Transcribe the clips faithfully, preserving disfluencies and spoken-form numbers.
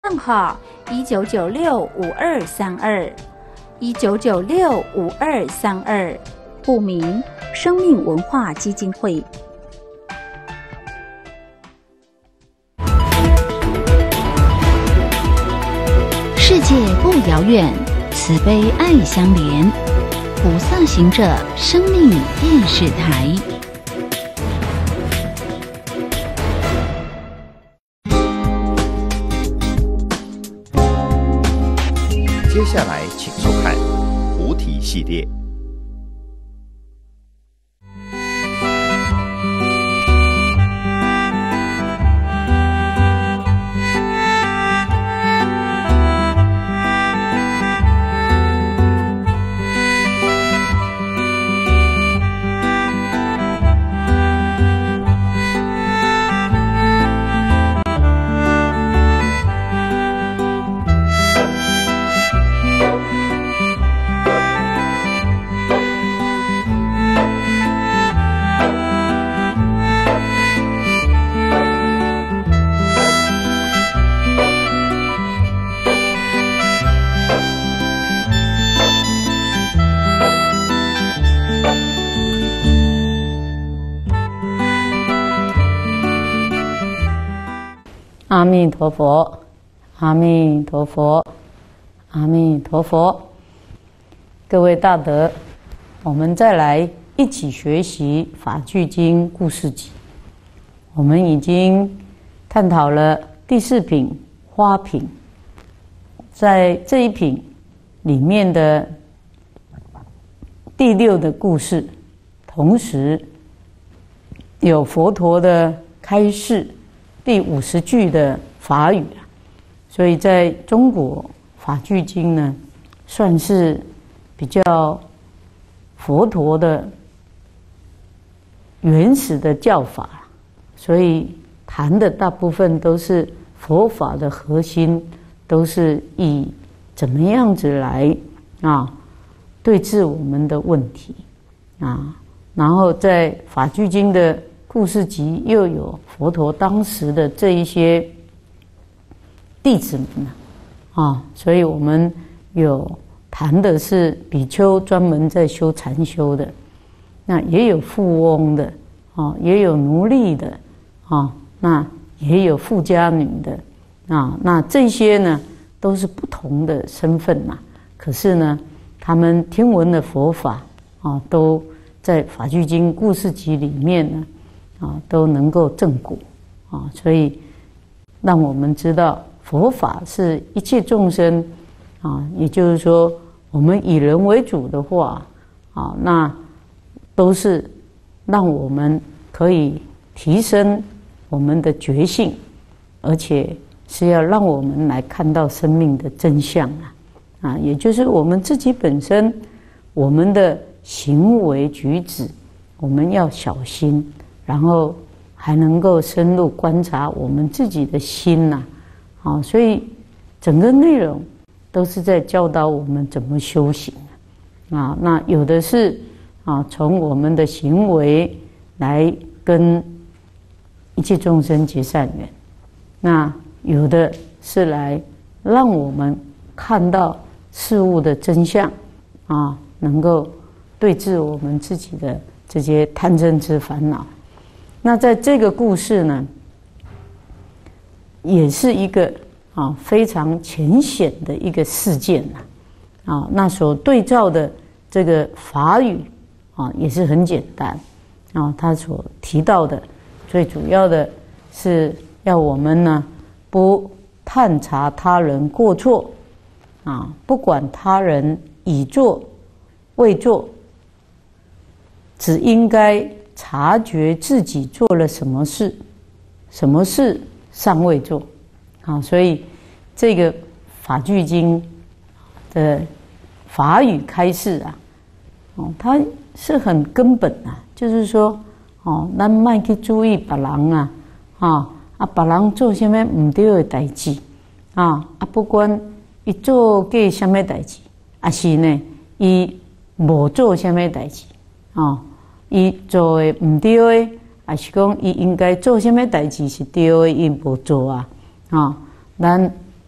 账号一九九六五二三二，一九九六五二三二，户名生命文化基金会。世界不遥远，慈悲爱相连。菩萨行者生命电视台。 接下来，请收看菩提系列。 阿弥陀佛，阿弥陀佛，阿弥陀佛。各位大德，我们再来一起学习《法句经》故事集。我们已经探讨了第四品花品，在这一品里面的第六的故事，同时有佛陀的开示。第五十句的法语，所以在中国法句经呢，算是比较佛陀的原始的教法，所以谈的大部分都是佛法的核心，都是以怎么样子来啊对治我们的问题啊，然后在法句经的故事集又有佛陀当时的这一些弟子们啊，所以我们有谈的是比丘专门在修禅修的，那也有富翁的啊，也有奴隶的啊，那也有富家女的啊，那这些呢都是不同的身份呐。可是呢，他们听闻的佛法啊，都在法句经故事集里面呢。啊，都能够证果啊，所以让我们知道佛法是一切众生啊，也就是说，我们以人为主的话啊，那都是让我们可以提升我们的觉性，而且是要让我们来看到生命的真相啊啊，也就是我们自己本身，我们的行为举止，我们要小心。然后还能够深入观察我们自己的心呐，啊，所以整个内容都是在教导我们怎么修行啊。那有的是啊，从我们的行为来跟一切众生结善缘；那有的是来让我们看到事物的真相啊，能够对治我们自己的这些贪嗔痴烦恼。那在这个故事呢，也是一个啊非常浅显的一个事件呐，啊，那所对照的这个法语啊也是很简单啊，他所提到的最主要的是要我们呢不探查他人过错啊，不管他人已做未做，只应该察觉自己做了什么事，什么事尚未做，啊，所以这个法句经的法语开示啊，哦，它是很根本啊，就是说，哦，咱莫去注意别人啊，啊啊，别人做什么唔对的代志啊啊，不管伊做过什么代志，啊是呢，伊无做什么代志啊。伊做的唔对的，还是讲伊应该做什么代志是对的，伊无做啊？啊，咱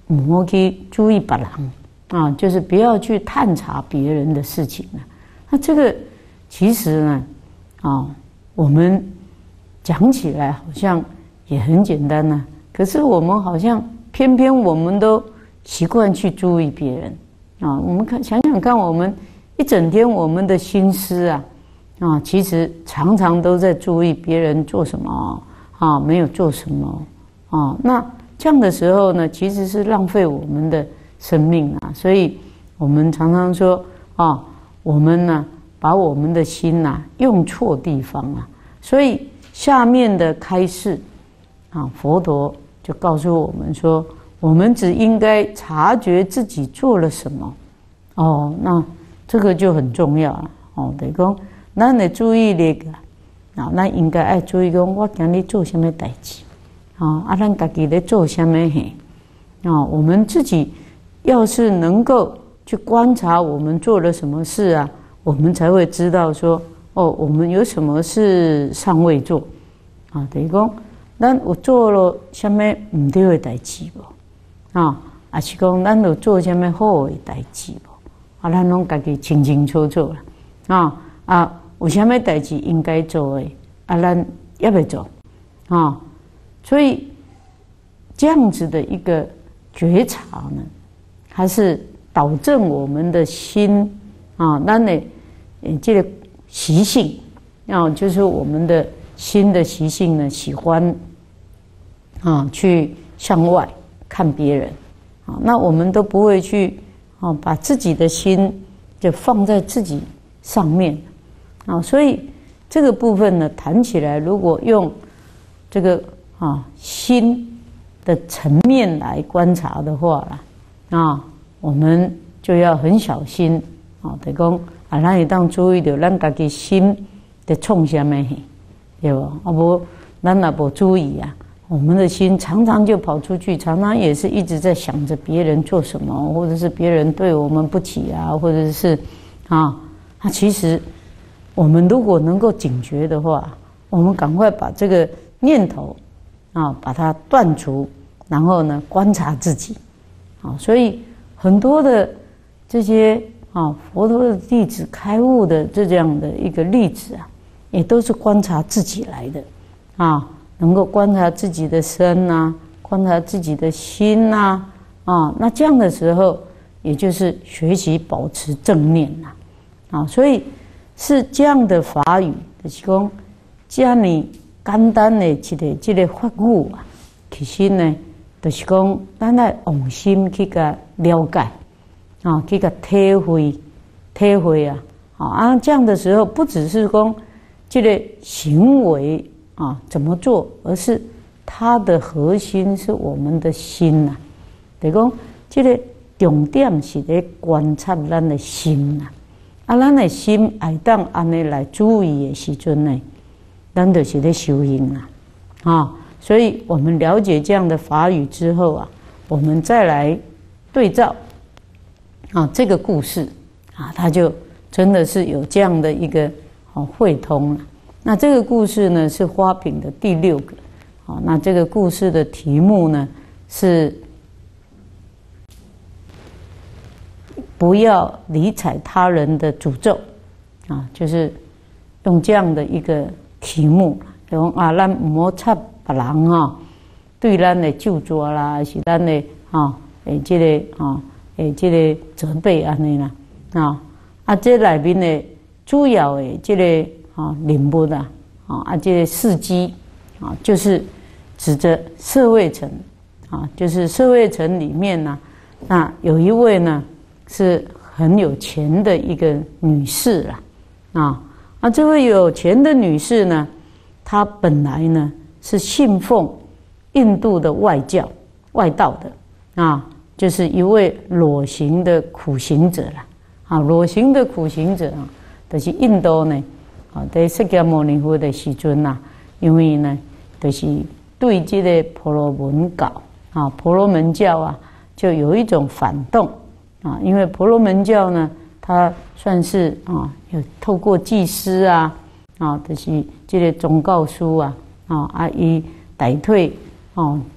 唔好去注意别人啊，就是不要去探查别人的事情了。那这个其实呢，啊，我们讲起来好像也很简单呐、啊，可是我们好像偏偏我们都习惯去注意别人啊。我们看想想看，我们一整天我们的心思啊，啊，其实常常都在注意别人做什么啊，没有做什么啊。那这样的时候呢，其实是浪费我们的生命啊。所以我们常常说啊，我们呢把我们的心呐、啊、用错地方啊。所以下面的开示啊，佛陀就告诉我们说，我们只应该察觉自己做了什么哦。那这个就很重要了哦。等于讲，咱的注意力啊，咱应该爱注意讲，我今日做什么代志。啊，啊，咱自己在做什么嘿？啊，我们自己要是能够去观察我们做了什么事啊，我们才会知道说，哦，我们有什么事尚未做。啊，等于讲，咱有做了什么唔对的代志无？啊，还是讲咱有做什么好的代志无？啊，咱拢自己清清楚楚啦。啊啊，有什么代志应该做的，啊，咱要不要做？啊？所以这样子的一个觉察呢，还是导正我们的心啊，咱的这个习性啊，就是我们的心的习性呢，喜欢啊去向外看别人啊，那我们都不会去啊把自己的心就放在自己上面啊，所以这个部分呢，谈起来如果用这个啊，心的层面来观察的话啦，啊，我们就要很小心啊。得讲啊，咱一当注意到咱家己心在创什么，对不？啊不，咱若不注意啊，我们的心常常就跑出去，常常也是一直在想着别人做什么，或者是别人对我们不起啊，或者是啊，那其实我们如果能够警觉的话，我们赶快把这个念头。啊，把它断除，然后呢，观察自己，啊，所以很多的这些啊，佛陀的弟子开悟的这样的一个例子啊，也都是观察自己来的，啊，能够观察自己的身呐，观察自己的心呐，啊，那这样的时候，也就是学习保持正念呐，啊，所以是这样的法语，就是讲，这样你。简单的一个这个法语啊，其实呢，就是讲咱来用心去个了解啊，去个体会、体会啊，啊，这样的时候不只是讲这个行为啊怎么做，而是它的核心是我们的心呐。就讲这个重点是在观察咱的心呐，啊，咱的心爱当安尼来注意的时阵呢。咱就是在修行啊，啊，所以我们了解这样的法语之后啊，我们再来对照啊这个故事啊，它就真的是有这样的一个啊汇通了。那这个故事呢是花品的第六个，啊，那这个故事的题目呢是不要理睬他人的诅咒啊，就是用这样的一个。题目，就讲啊，咱唔好插别人哈，对咱的咒诅啦，是咱的哈，诶，这个哈，诶，这个责备安尼啦，啊，啊，这内面的主要的这个啊人物啊，啊，啊，这个事迹啊，就是指着舍卫城啊，就是舍卫城里面呢，那有一位呢是很有钱的一个女士啦，啊。那这位有钱的女士呢，她本来呢是信奉印度的外教、外道的啊，就是一位裸行的苦行者啦。啊，裸行的苦行者啊，就是印度呢，啊，在释迦牟尼佛的时阵呐，因为呢，就是对这个婆罗门教啊，婆罗门教啊，就有一种反动啊，因为婆罗门教呢。他算是啊，有透过祭司啊，啊，就是这个忠告书啊，啊啊，以代替哦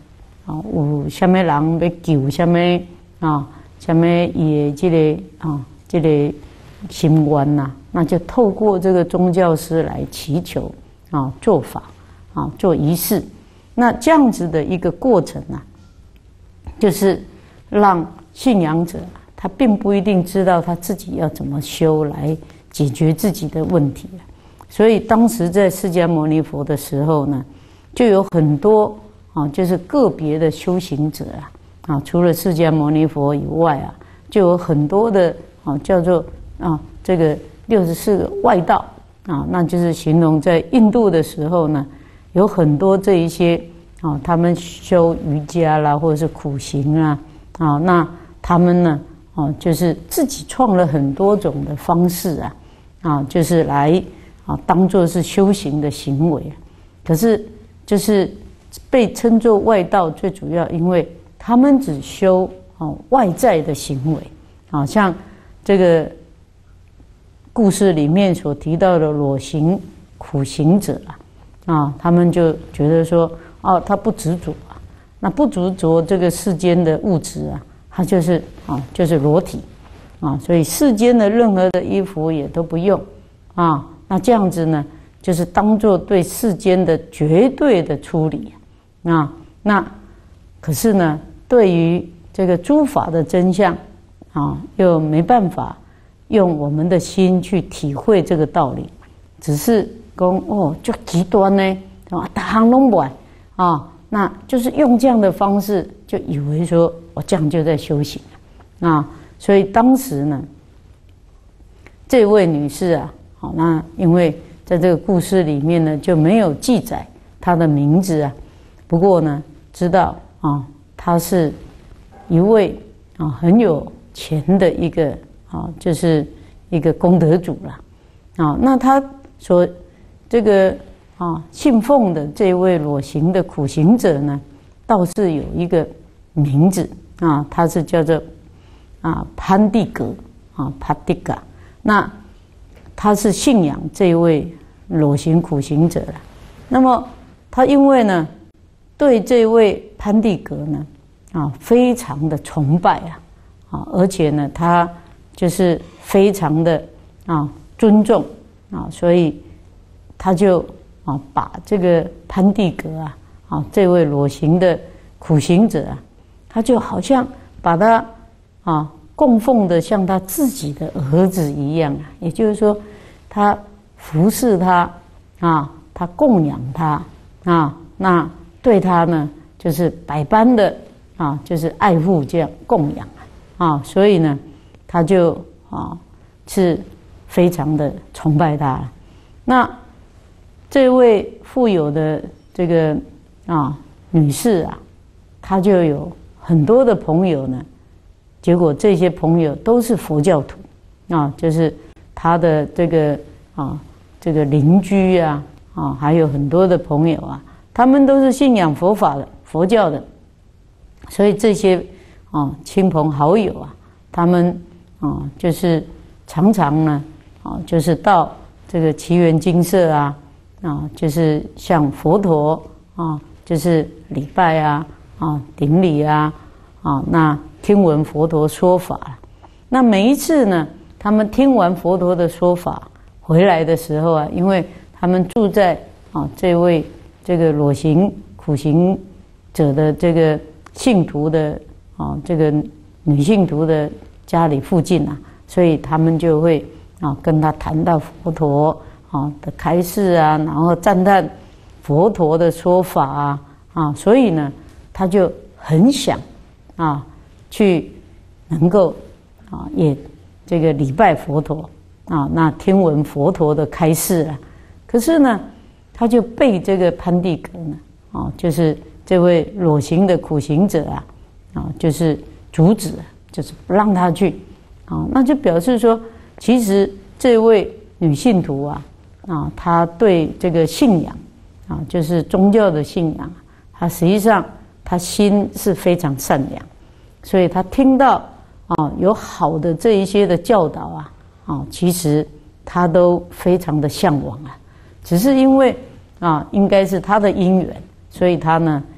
啊，有什么人要救什么啊，什么也这个啊，这个心愿呐，那就透过这个宗教师来祈求啊，做法啊，做仪式。那这样子的一个过程啊，就是让信仰者他并不一定知道他自己要怎么修来解决自己的问题。所以当时在释迦牟尼佛的时候呢，就有很多啊，就是个别的修行者啊，啊，除了释迦牟尼佛以外啊，就有很多的啊，叫做啊，这个六十四个外道啊，那就是形容在印度的时候呢，有很多这一些啊，他们修瑜伽啦，或者是苦行啦，啊，那他们呢，啊，就是自己创了很多种的方式啊，啊，就是来啊，当作是修行的行为。可是就是被称作外道，最主要因为他们只修啊外在的行为啊，像这个故事里面所提到的裸行苦行者啊，啊，他们就觉得说，哦，他不执着啊，那不执着这个世间的物质啊，他就是啊，就是裸体啊，所以世间的任何的衣服也都不用啊，那这样子呢，就是当作对世间的绝对的处理啊，那可是呢，对于这个诸法的真相啊，又没办法用我们的心去体会这个道理，只是说哦，就极端呢，啊，大行拢不啊，那就是用这样的方式，就以为说我这样就在修行啊，所以当时呢，这位女士啊，好，那因为在这个故事里面呢，就没有记载她的名字啊，不过呢，知道啊，她是一位啊很有钱的一个啊，就是一个功德主了啊。那他所这个啊信奉的这位裸行的苦行者呢，倒是有一个名字啊，他是叫做啊潘蒂格啊帕蒂嘎。那他是信仰这位裸行苦行者了。那么他因为呢，对这位潘蒂格呢啊非常的崇拜啊啊，而且呢他就是非常的啊尊重啊，所以他就啊把这个潘蒂格啊啊这位裸行的苦行者啊，他就好像把他啊供奉的像他自己的儿子一样啊，也就是说，他服侍他啊，他供养他啊，那对他呢就是百般的啊，就是爱护这样供养啊，所以呢，他就啊是非常的崇拜他。那这位富有的这个啊女士啊，她就有很多的朋友呢。结果这些朋友都是佛教徒啊，就是他的这个啊这个邻居啊啊，还有很多的朋友啊，他们都是信仰佛法的佛教的，所以这些啊亲朋好友啊，他们啊就是常常呢啊就是到这个祇园精舍啊啊，就是向佛陀啊就是礼拜啊啊顶礼啊啊那。听闻佛陀说法，那每一次呢，他们听完佛陀的说法回来的时候啊，因为他们住在啊这位这个裸行苦行者的这个信徒的啊这个女信徒的家里附近啊，所以他们就会啊跟他谈到佛陀啊的开示啊，然后赞叹佛陀的说法啊啊，所以呢，他就很想啊。去能够啊，也这个礼拜佛陀啊，那听闻佛陀的开示啊，可是呢，他就被这个潘蒂格呢啊，就是这位裸行的苦行者啊啊，就是阻止，就是不让他去啊，那就表示说，其实这位女信徒啊啊，她对这个信仰啊，就是宗教的信仰，她实际上她心是非常善良。所以他听到啊有好的这一些的教导啊啊，其实他都非常的向往啊，只是因为啊应该是他的因缘，所以他呢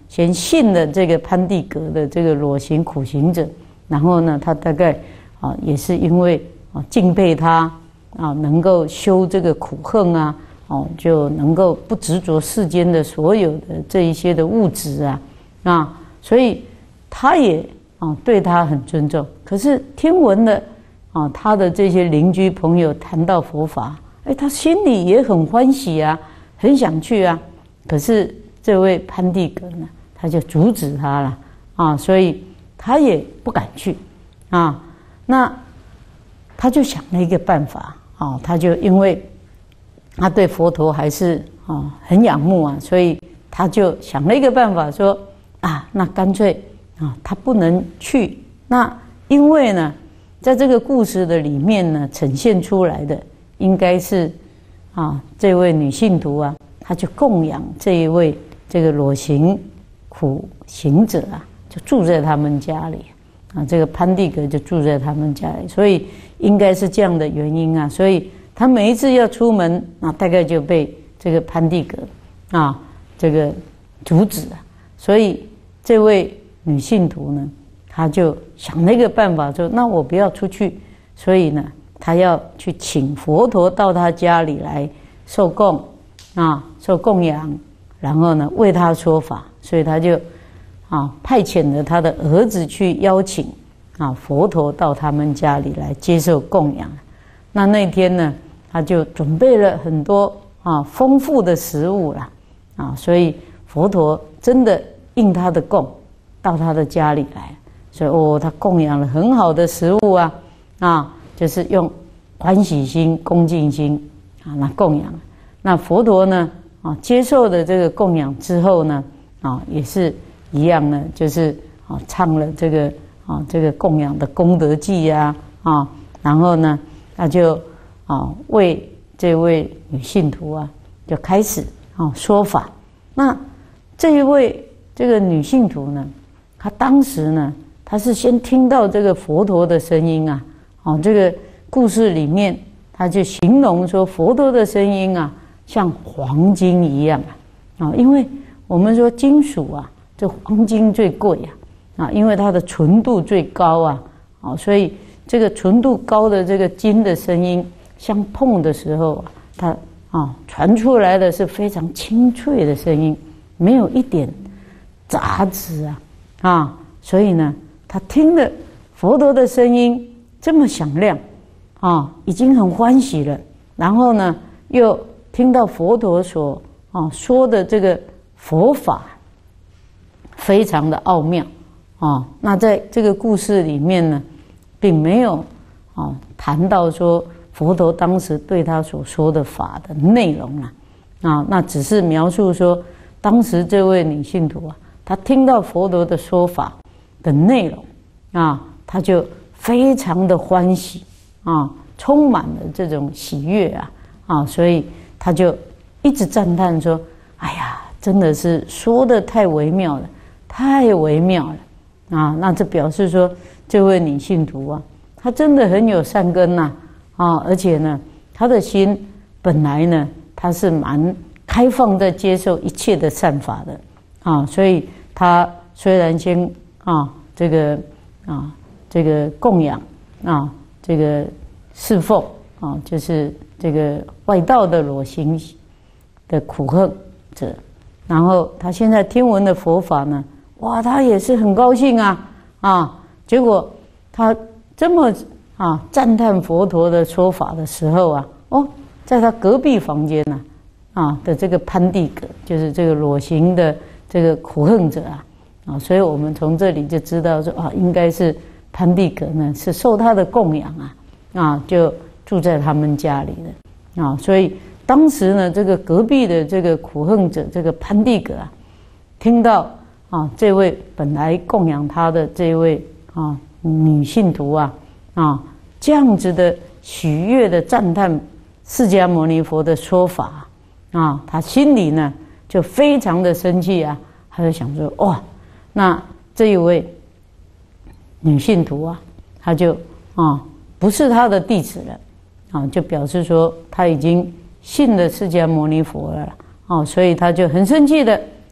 先信了这个潘地格的这个裸行苦行者，然后呢，他大概啊也是因为啊敬佩他啊，能够修这个苦恨啊，哦，就能够不执着世间的所有的这一些的物质啊啊，所以他也啊对他很尊重。可是听闻了啊他的这些邻居朋友谈到佛法，哎，他心里也很欢喜啊，很想去啊。可是这位潘地格呢，他就阻止他了啊，所以他也不敢去啊。那他就想了一个办法啊，他就因为他对佛陀还是啊很仰慕啊，所以他就想了一个办法说啊，那干脆啊他不能去。那因为呢，在这个故事的里面呢，呈现出来的应该是啊这位女信徒啊，她就供养这一位这个裸行苦行者啊，就住在他们家里啊。这个潘地格就住在他们家里，所以应该是这样的原因啊。所以他每一次要出门啊，大概就被这个潘地格啊这个阻止了。所以这位女信徒呢，她就想了一个办法，说：那我不要出去。所以呢，她要去请佛陀到她家里来受供啊，受供养，然后呢为他说法。所以他就啊派遣了他的儿子去邀请啊佛陀到他们家里来接受供养。那那天呢，他就准备了很多啊丰富的食物啦啊，所以佛陀真的应他的供到他的家里来。所以哦，他供养了很好的食物啊啊，就是用欢喜心、恭敬心啊来供养。那佛陀呢啊接受的这个供养之后呢啊也是一样呢，就是啊唱了这个啊这个供养的功德偈呀啊，然后呢他就啊为这位女信徒啊就开始啊说法。那这一位这个女信徒呢，她当时呢，她是先听到这个佛陀的声音啊，哦，这个故事里面她就形容说佛陀的声音啊，像黄金一样啊，啊，因为我们说金属啊，这黄金最贵啊，啊，因为它的纯度最高啊，啊，所以这个纯度高的这个金的声音相碰的时候啊，它啊传出来的是非常清脆的声音，没有一点杂质啊，啊，所以呢，他听了佛陀的声音这么响亮啊，已经很欢喜了。然后呢，又听到佛陀所啊说的这个佛法非常的奥妙啊。那在这个故事里面呢，并没有啊谈到说佛陀当时对他所说的法的内容啊，啊，那只是描述说当时这位女信徒啊，她听到佛陀的说法的内容啊，她就非常的欢喜啊，充满了这种喜悦啊啊，所以她就一直赞叹说：“哎呀，真的是说得太微妙了，太微妙了啊！”那这表示说，这位女信徒啊，她真的很有善根呐啊，而且呢，她的心本来呢，她是蛮开放在接受一切的善法的啊，所以她虽然先啊这个啊这个供养啊这个侍奉啊，就是这个外道的裸行的苦恨者，然后他现在听闻的佛法呢，哇，他也是很高兴啊啊！结果他这么啊赞叹佛陀的说法的时候啊，哦，在他隔壁房间呢啊的这个潘地格，就是这个裸行的这个苦恨者啊啊，所以我们从这里就知道说啊，应该是潘地格呢是受他的供养啊啊，就住在他们家里的啊，所以当时呢，这个隔壁的这个苦恨者这个潘地格啊，听到啊这位本来供养他的这位啊女信徒啊啊这样子的喜悦的赞叹释迦牟尼佛的说法啊，他心里呢就非常的生气啊，他就想说哇，那这一位女信徒啊，他就啊不是他的弟子了啊，就表示说他已经信了释迦牟尼佛了哦，所以他就很生气的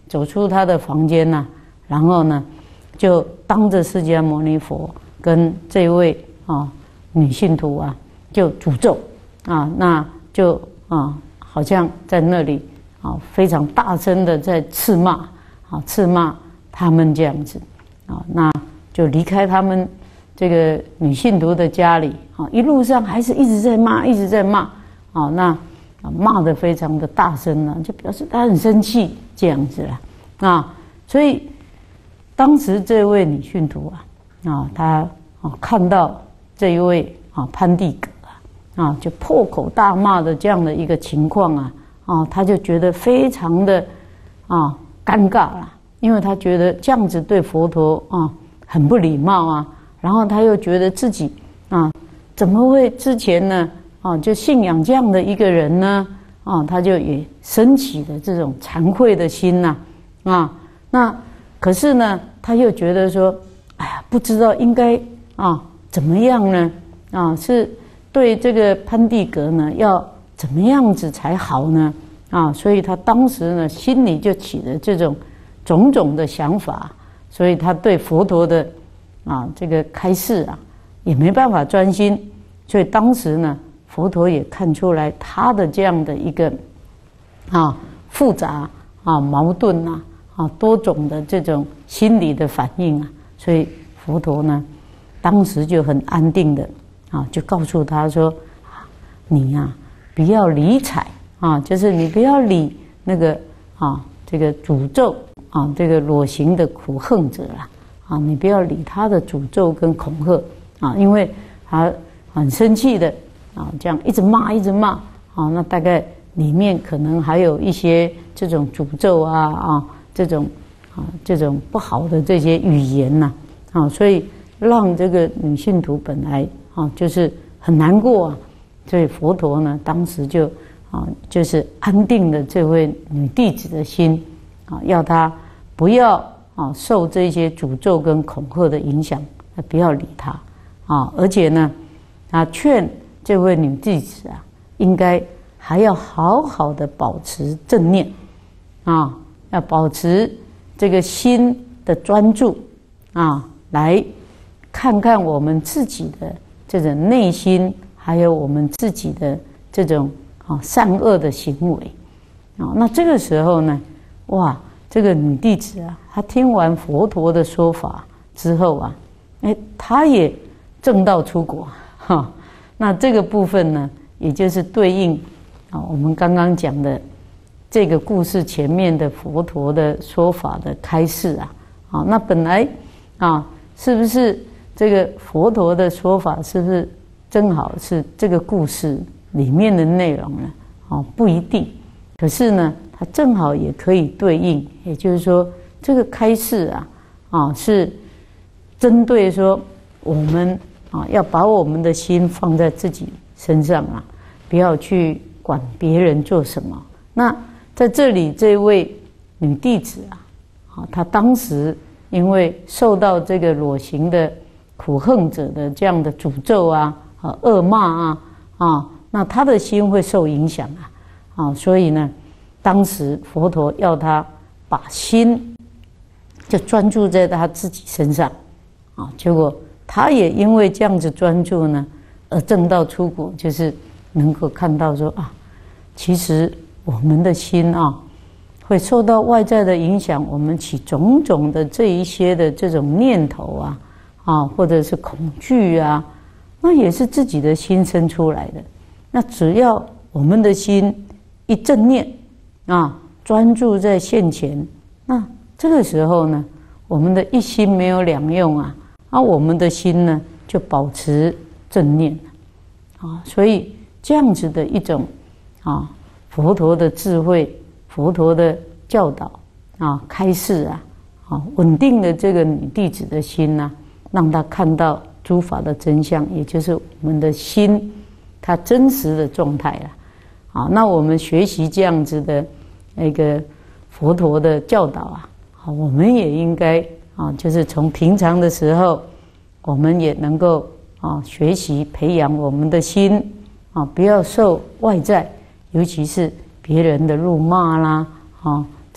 走出他的房间呐、啊，然后呢，就当着释迦牟尼佛跟这位啊女信徒啊，就诅咒啊，那就啊，好像在那里啊非常大声的在斥骂啊，斥骂他们这样子啊，那就离开他们这个女信徒的家里啊，一路上还是一直在骂，一直在骂啊，那骂得非常的大声呢、啊，就表示他很生气这样子了啊，所以当时这位女信徒啊啊，她啊看到这一位啊潘地格啊啊，就破口大骂的这样的一个情况啊啊，她就觉得非常的啊尴尬了，因为她觉得这样子对佛陀啊很不礼貌啊，然后她又觉得自己啊怎么会之前呢啊就信仰这样的一个人呢啊，她就也升起了这种惭愧的心呐 啊, 啊，那可是呢，她又觉得说，哎呀，不知道应该啊怎么样呢啊，是对这个潘地格呢要怎么样子才好呢啊，所以她当时呢心里就起了这种种种的想法，所以她对佛陀的啊这个开示啊也没办法专心，所以当时呢佛陀也看出来她的这样的一个啊复杂啊矛盾啊啊多种的这种心理的反应啊，所以佛陀呢当时就很安定的啊就告诉他说，你呀、啊、不要理睬啊，就是你不要理那个啊这个诅咒啊这个裸行的苦恨者啦啊，你不要理他的诅咒跟恐吓啊，因为他很生气的啊这样一直骂一直骂啊，那大概里面可能还有一些这种诅咒啊啊这种啊这种不好的这些语言呐 啊, 啊，所以让这个女信徒本来啊就是很难过啊，所以佛陀呢当时就啊就是安定了这位女弟子的心啊，要她不要啊受这些诅咒跟恐吓的影响，不要理她啊，而且呢他劝这位女弟子啊应该还要好好的保持正念啊，要保持这个心的专注啊，来看看我们自己的这种内心，还有我们自己的这种啊善恶的行为啊。那这个时候呢，哇，这个女弟子啊，她听完佛陀的说法之后啊，哎，她也证道出国哈。那这个部分呢，也就是对应啊我们刚刚讲的这个故事前面的佛陀的说法的开示啊。啊，那本来啊，是不是这个佛陀的说法是不是正好是这个故事里面的内容呢？啊，不一定。可是呢，它正好也可以对应，也就是说，这个开示啊，啊是针对说我们啊要把我们的心放在自己身上啊，不要去管别人做什么。那在这里，这位女弟子啊。他当时因为受到这个裸行的苦恨者的这样的诅咒啊、啊恶骂啊啊，那他的心会受影响啊啊，所以呢，当时佛陀要他把心就专注在他自己身上啊，结果他也因为这样子专注呢，而证道出果，就是能够看到说啊，其实我们的心啊。会受到外在的影响，我们起种种的这一些的这种念头啊，啊，或者是恐惧啊，那也是自己的心生出来的。那只要我们的心一正念啊，专注在现前，那这个时候呢，我们的一心没有两用啊，啊，我们的心呢就保持正念啊，所以这样子的一种啊，佛陀的智慧。佛陀的教导啊，开示啊，啊，稳定了这个女弟子的心呐、啊，让她看到诸法的真相，也就是我们的心它真实的状态了。啊，那我们学习这样子的那个佛陀的教导啊，啊，我们也应该啊，就是从平常的时候，我们也能够啊学习培养我们的心啊，不要受外在，尤其是别人的辱骂啦，啊，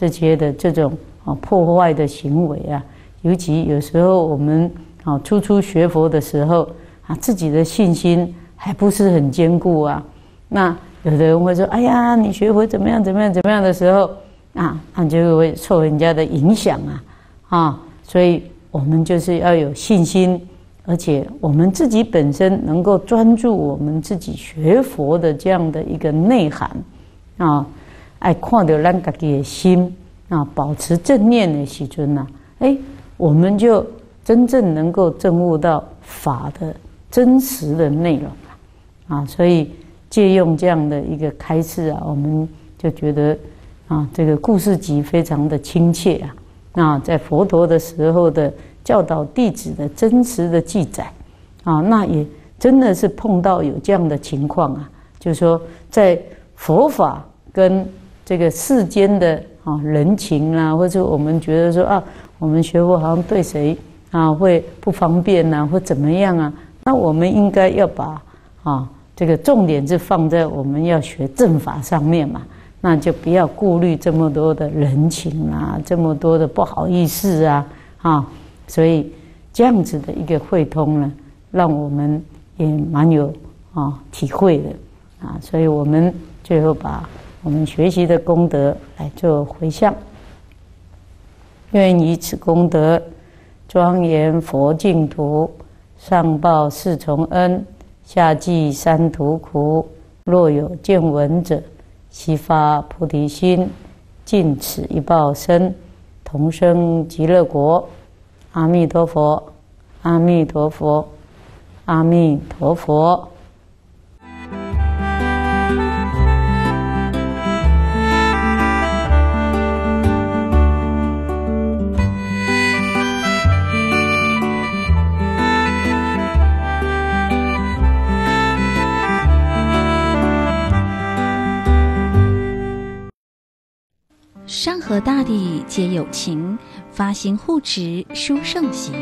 这些的这种啊破坏的行为啊，尤其有时候我们啊初初学佛的时候啊，自己的信心还不是很坚固啊，那有的人会说：“哎呀，你学佛怎么样怎么样怎么样的时候啊，那就会受人家的影响啊啊，所以我们就是要有信心。”而且我们自己本身能够专注我们自己学佛的这样的一个内涵啊，爱看到咱自己的心啊，保持正念的时阵呐，哎，我们就真正能够证悟到法的真实的内容啊。所以借用这样的一个开示啊，我们就觉得啊，这个故事集非常的亲切啊。啊，在佛陀的时候的教导弟子的真实的记载啊，那也真的是碰到有这样的情况啊，就是说在佛法跟这个世间的啊人情啊，或者我们觉得说啊，我们学佛好像对谁啊会不方便啊，或怎么样啊，那我们应该要把啊这个重点是放在我们要学正法上面嘛。那就不要顾虑这么多的人情啊，这么多的不好意思啊，啊，所以这样子的一个会通呢，让我们也蛮有啊体会的啊，所以我们最后把我们学习的功德来做回向，愿以此功德庄严佛净土，上报四重恩，下济三途苦。若有见闻者，悉发菩提心，尽此一报身，同生极乐国。阿弥陀佛，阿弥陀佛，阿弥陀佛。 山河大地皆有情，发心护持殊胜行。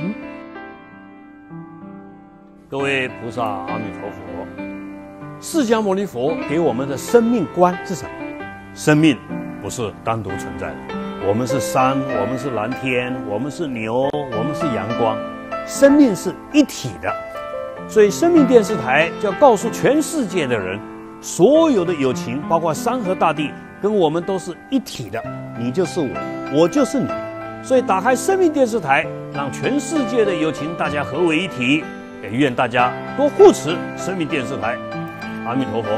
各位菩萨，阿弥陀佛。释迦牟尼佛给我们的生命观是什么？生命不是单独存在的，我们是山，我们是蓝天，我们是牛，我们是阳光，生命是一体的。所以生命电视台就要告诉全世界的人，所有的有情，包括山河大地，跟我们都是一体的，你就是我，我就是你。所以打开生命电视台，让全世界的有情大家合为一体，也愿大家多护持生命电视台。阿弥陀佛。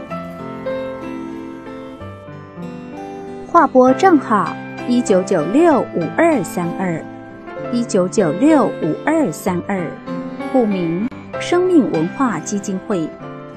划拨账号一九九六五二三二，一九九六五二三二，户名生命文化基金会。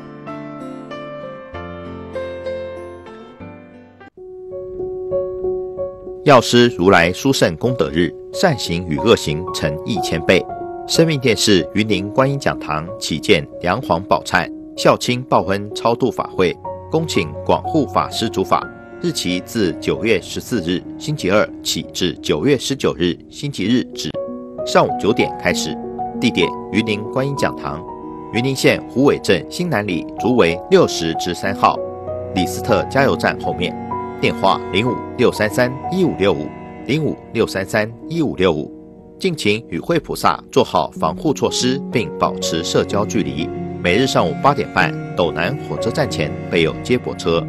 药师如来殊胜功德日，善行与恶行成一千倍。生命电视云林观音讲堂启建梁皇宝忏孝亲报恩超度法会，恭请广护法师主法，日期自九月十四日星期二起至九月十九日星期日止，上午九点开始，地点云林观音讲堂，云林县虎尾镇新南里竹围六十之三号，李斯特加油站后面。电话零五六三三一五六五零五六三三一五六五，敬请与会菩萨做好防护措施，并保持社交距离。每日上午八点半，斗南火车站前备有接驳车。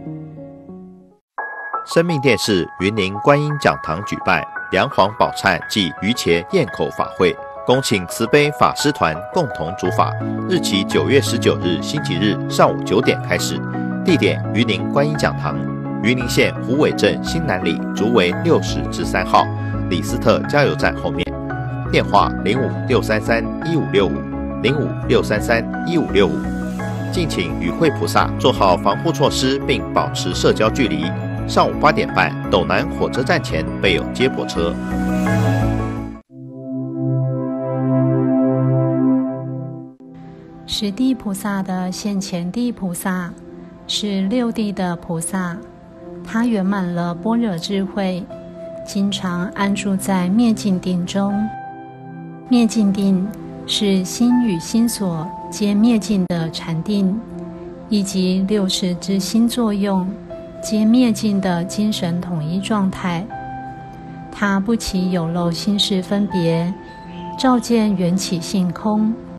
生命电视云林观音讲堂举办梁皇宝忏暨鱼茄咽口法会，恭请慈悲法师团共同主法，日期九月十九日星期日上午九点开始，地点云林观音讲堂。云林县虎尾镇新南里竹围六十之三号，李斯特加油站后面。电话零五六三三一五六五零五六三三一五六五。敬请与会菩萨做好防护措施，并保持社交距离。上午八点半，斗南火车站前备有接驳车。 十地菩萨的现前地菩萨是六地的菩萨。他圆满了般若智慧，经常安住在灭尽定中。灭尽定是心与心所皆灭尽的禅定，以及六识之心作用， 皆灭尽的精神统一状态。它不起有漏心识分别，照见缘起性空，